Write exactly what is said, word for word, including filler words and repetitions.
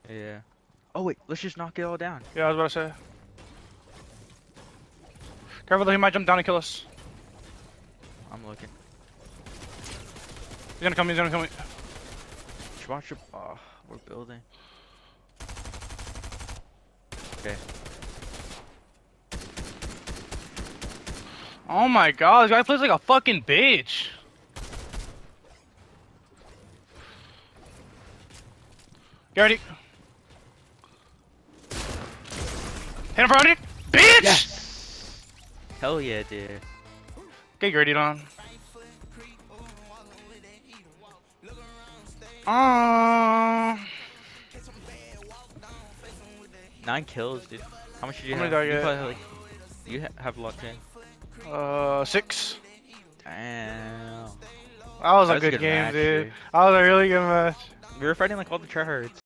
Yeah. Oh wait, let's just knock it all down. Yeah, I was about to say. Careful though, he might jump down and kill us. I'm looking. He's gonna come, he's gonna come. Just watch your. Oh, we're building. Okay. Oh my god, this guy plays like a fucking bitch. Get ready. Hit him for one hundred. Bitch! Yes! Hell yeah, dude. Get graded on. Uh, Nine kills, dude. How much did you How have? many did I You, get? probably, like, you ha have locked in. uh, six. Damn. That was That a was good, good game, match, dude. dude. That was a really good match. We were fighting like all the tryhards.